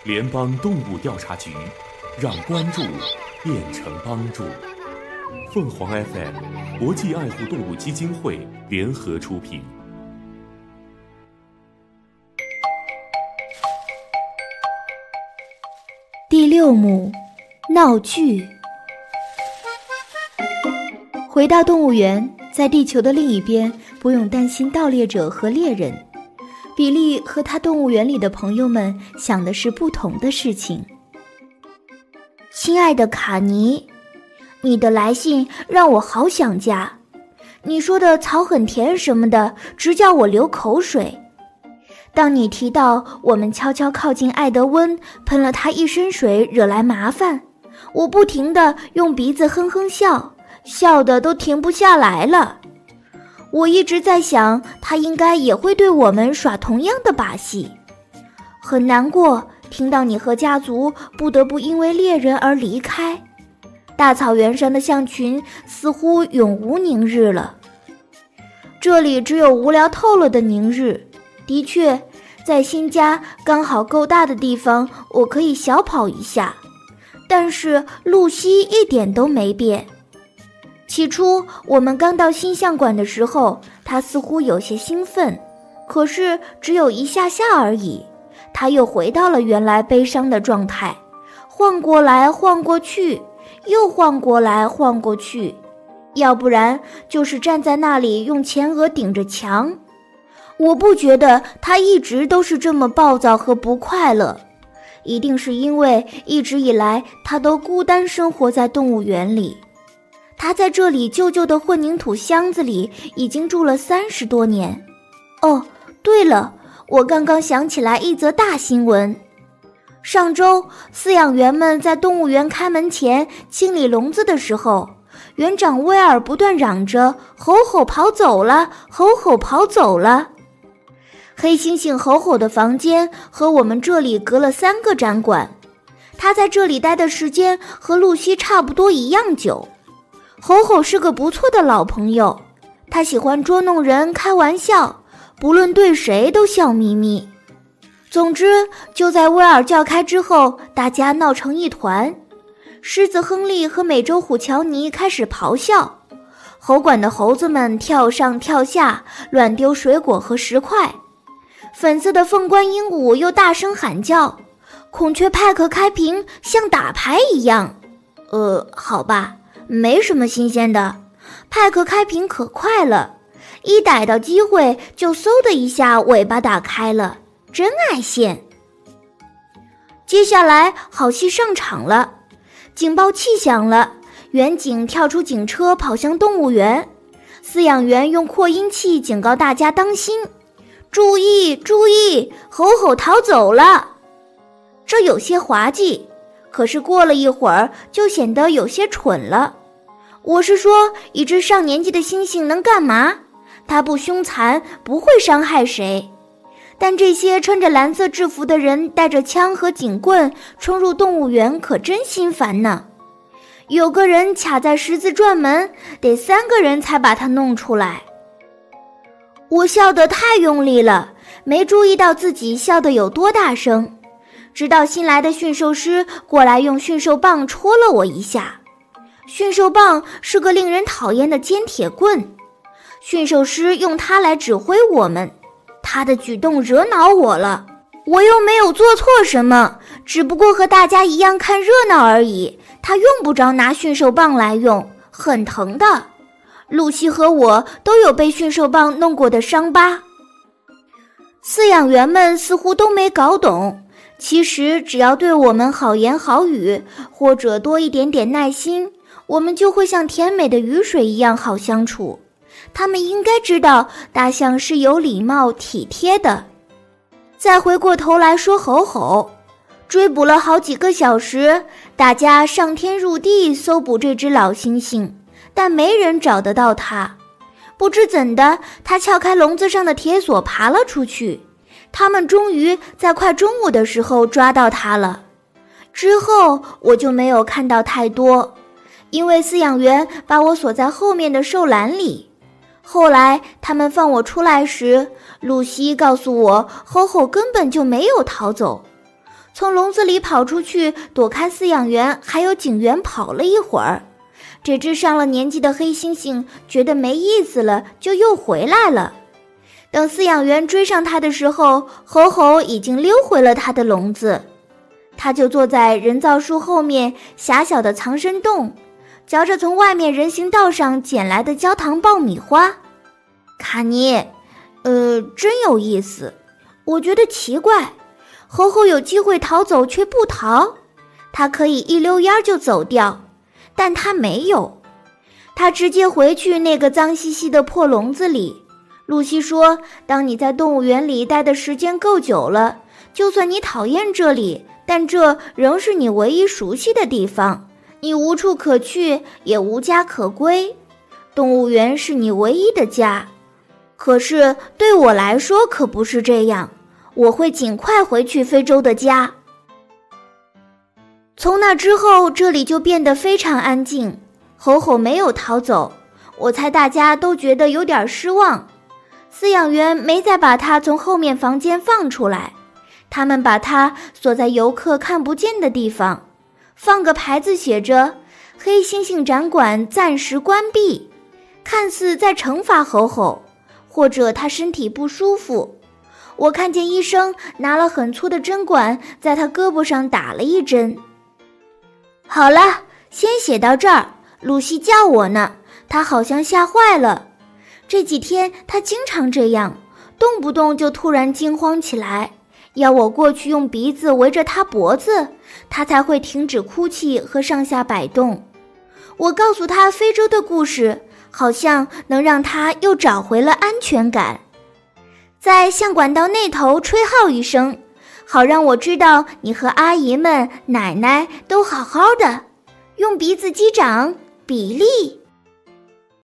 联邦动物调查局，让关注变成帮助。凤凰 FM 国际爱护动物基金会联合出品。 第6幕，闹剧。回到动物园，在地球的另一边，不用担心盗猎者和猎人。比利和他动物园里的朋友们想的是不同的事情。 亲爱的卡尼，你的来信让我好想家。你说的草很甜什么的，直叫我流口水。当你提到我们悄悄靠近艾德温，喷了他一身水，惹来麻烦，我不停地用鼻子哼哼笑，笑得都停不下来了。我一直在想，他应该也会对我们耍同样的把戏。很难过，听到你和家族不得不因为猎人而离开。大草原上的象群似乎永无宁日了。这里只有无聊透了的宁日。的确，在新家刚好够大的地方，我可以小跑一下。但是露西一点都没变。起初我们刚到新象馆的时候，他似乎有些兴奋，可是只有一下下而已，他又回到了原来悲伤的状态，晃过来晃过去，又晃过来晃过去，要不然就是站在那里用前额顶着墙。我不觉得他一直都是这么暴躁和不快乐，一定是因为一直以来他都孤单生活在动物园里。他在这里旧旧的混凝土箱子里已经住了30多年。哦，对了，我刚刚想起来一则大新闻。上周，饲养员们在动物园开门前清理笼子的时候，园长威尔不断嚷着“吼吼跑走了，吼吼跑走了”。黑猩猩吼吼的房间和我们这里隔了3个展馆，他在这里待的时间和露西差不多一样久。吼吼是个不错的老朋友，他喜欢捉弄人开玩笑，不论对谁都笑眯眯。总之，就在威尔叫开之后，大家闹成一团。狮子亨利和美洲虎乔尼开始咆哮，猴馆的猴子们跳上跳下，乱丢水果和石块。粉色的凤冠鹦鹉又大声喊叫，孔雀派克开屏像打牌一样。好吧，没什么新鲜的，派克开屏可快了，一逮到机会就嗖的一下尾巴打开了，真爱现。接下来好戏上场了，警报器响了，远警跳出警车跑向动物园，饲养员用扩音器警告大家当心，注意注意，吼吼逃走了。这有些滑稽，可是过了一会儿就显得有些蠢了。我是说，一只上年纪的猩猩能干嘛？它不凶残，不会伤害谁。但这些穿着蓝色制服的人带着枪和警棍冲入动物园，可真心烦呢。有个人卡在十字转门，得3个人才把他弄出来。我笑得太用力了，没注意到自己笑得有多大声，直到新来的驯兽师过来用驯兽棒戳了我一下。驯兽棒是个令人讨厌的尖铁棍，驯兽师用它来指挥我们，他的举动惹恼我了。我又没有做错什么，只不过和大家一样看热闹而已，他用不着拿驯兽棒来用，很疼的。露西和我都有被驯兽棒弄过的伤疤。饲养员们似乎都没搞懂，其实只要对我们好言好语，或者多一点点耐心，我们就会像甜美的雨水一样好相处。他们应该知道大象是有礼貌体贴的。再回过头来说吼吼，追捕了好几个小时，大家上天入地搜捕这只老猩猩，但没人找得到它。不知怎的，它撬开笼子上的铁锁爬了出去。他们终于在快中午的时候抓到它了。之后我就没有看到太多，因为饲养员把我锁在后面的兽栏里。后来他们放我出来时，露西告诉我，吼吼根本就没有逃走。 从笼子里跑出去，躲开饲养员还有警员跑了一会儿。这只上了年纪的黑猩猩觉得没意思了，就又回来了。等饲养员追上它的时候，吼吼已经溜回了它的笼子。它就坐在人造树后面狭小的藏身洞，嚼着从外面人行道上捡来的焦糖爆米花。卡尼，真有意思。我觉得奇怪，吼吼有机会逃走却不逃，它可以一溜烟就走掉，但它没有，它直接回去那个脏兮兮的破笼子里。露西说，当你在动物园里待的时间够久了，就算你讨厌这里，但这仍是你唯一熟悉的地方，你无处可去，也无家可归。动物园是你唯一的家。可是对我来说可不是这样，我会尽快回去非洲的家。从那之后，这里就变得非常安静。吼吼没有逃走，我猜大家都觉得有点失望。饲养员没再把它从后面房间放出来，他们把它锁在游客看不见的地方，放个牌子写着“黑猩猩展馆暂时关闭”，看似在惩罚吼吼，或者他身体不舒服。我看见医生拿了很粗的针管在他胳膊上打了一针。好了，先写到这儿。露西叫我呢，她好像吓坏了。这几天她经常这样，动不动就突然惊慌起来，要我过去用鼻子围着她脖子，她才会停止哭泣和上下摆动。我告诉她非洲的故事，好像能让她又找回了安全感。在象管道那头吹号一声，好让我知道你和阿姨们、奶奶都好好的。用鼻子击掌，比利。